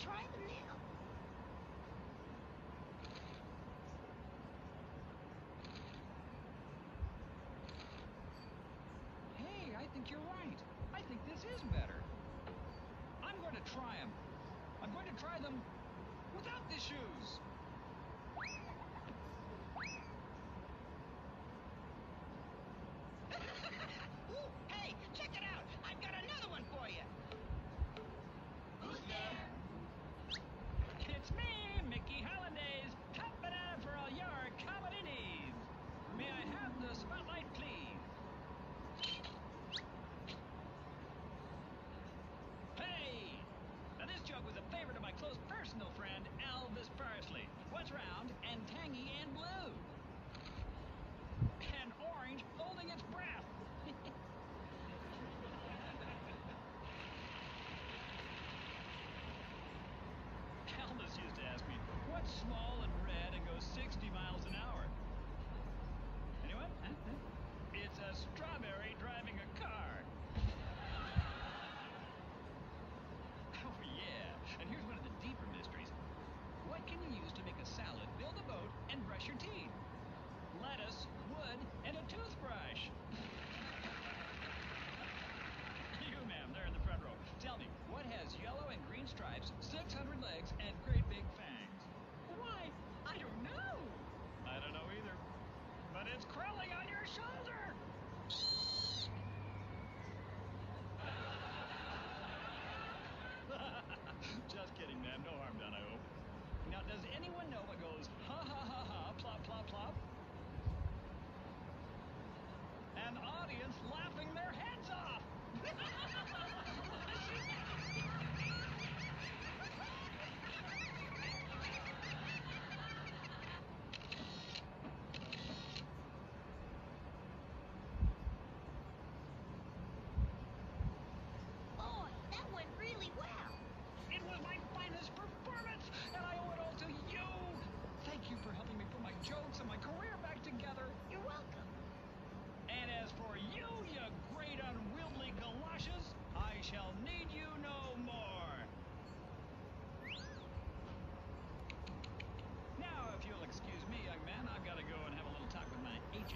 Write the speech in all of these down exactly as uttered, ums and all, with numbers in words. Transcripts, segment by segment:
try them now. Hey, I think you're right. I think this is better. I'm going to try them. I'm going to try them without the shoes. Ooh, hey, check it out. I've got another one for you. Who's there? It's me, Mickey Hollandaise, top banana for all your comedy needs. May I have the spotlight, please? Hey! Now this joke was a favor to my close personal friend, Elvis Parsley. What's round and tangy and blue? An orange holding its breath. Elvis used to ask me, what's small and red and goes sixty miles an hour? Anyone? Huh? Huh? It's a strawberry driving a car. Oh, yeah. And here's one of the deeper mysteries. What can you use to make a salad, build a boat, and brush your teeth? Lettuce, wood, and a toothbrush. You, ma'am, there in the front row. Tell me, what has yellow and green stripes, six hundred legs, and great big fangs? Why, I don't know. I don't know either. But it's crawling on your shoulder. Just kidding, ma'am. No harm done, I hope. Now, does anyone know what goes ha ha ha ha, plop plop plop? An audience laughing their heads off. Boy, that went really well. It was my finest performance, and I owe it all to you. Thank you for helping me put my jokes and my career back together. You're welcome. And as for you, you great unwieldy galoshes, I shall need you no more. Now, if you'll excuse me, young man, I've got to go and have a little talk with my agent.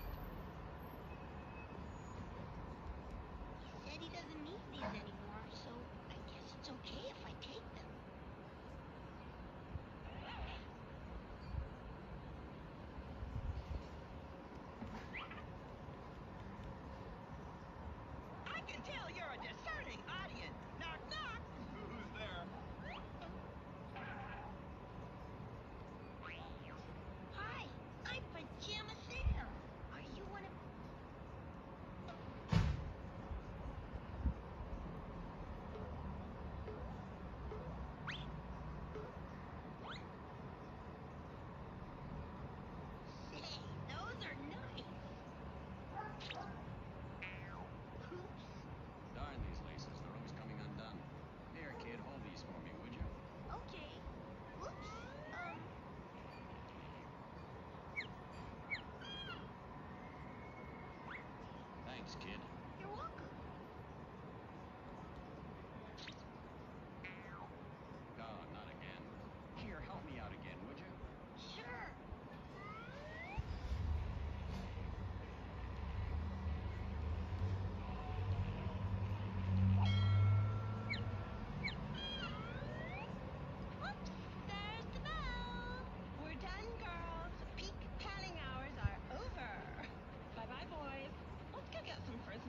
He said he doesn't need these anymore, so I guess it's okay if I take them. I can tell you're a discerning audience. Knock, knock. Who's there? Hi, I'm Pajama Sam. Are you one of... Say, those are nice. Oops. Darn these laces, they're always coming undone. Here, kid, hold these for me, would you? Okay. Oops. Um... Thanks, kid. You're welcome. Oh, not again. Here, help me out again, would you? Sure. Oops, there's the bell. We're done, girls. Peak panning hours are over. Bye-bye, boys. Let's go get some frisbee.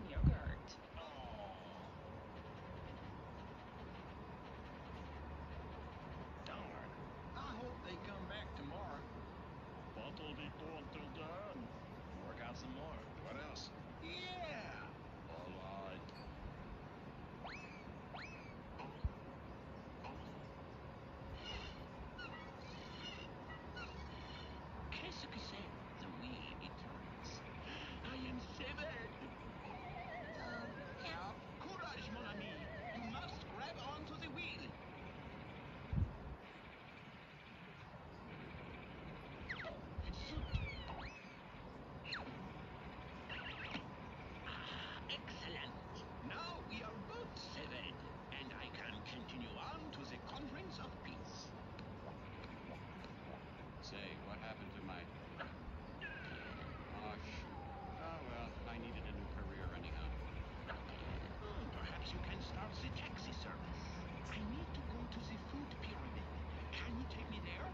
Can you take me there?